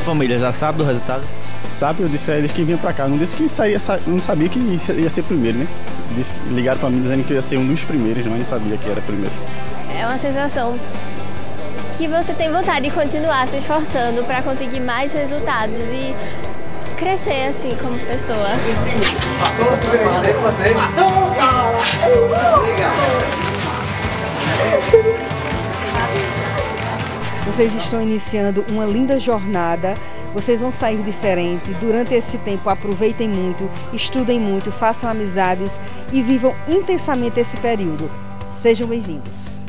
família já sabe do resultado? Sabe, eu disse a eles que vinham pra cá. Não disse que não sabia que ia ser primeiro, né? Ligaram pra mim dizendo que eu ia ser um dos primeiros, mas não sabia que era primeiro. É uma sensação que você tem vontade de continuar se esforçando para conseguir mais resultados e crescer assim como pessoa. Vocês estão iniciando uma linda jornada, vocês vão sair diferente. Durante esse tempo, aproveitem muito, estudem muito, façam amizades e vivam intensamente esse período. Sejam bem-vindos.